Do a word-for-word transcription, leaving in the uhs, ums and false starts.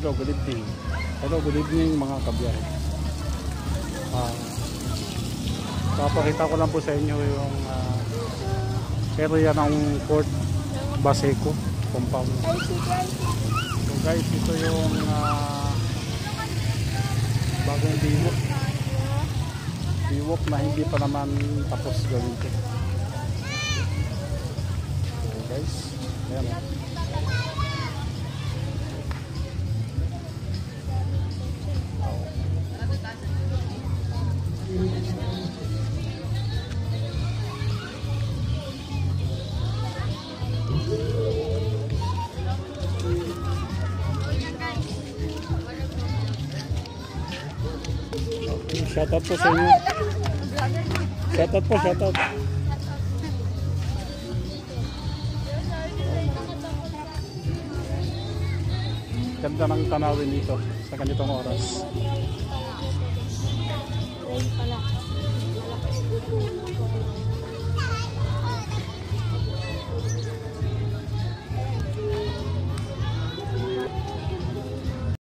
hello, good evening. Hello, good evening mga kabiyahe. Uh, papakita ko lang po sa inyo yung uh, area ng Port Baseco compound. So guys, ito yung uh, bagong biwok. Biwok na hindi pa naman tapos gawin ko. So guys, ayan o. Shoutout po sa inyo. Shoutout po, shoutout. Ganda ng tanawin dito sa ganitong oras.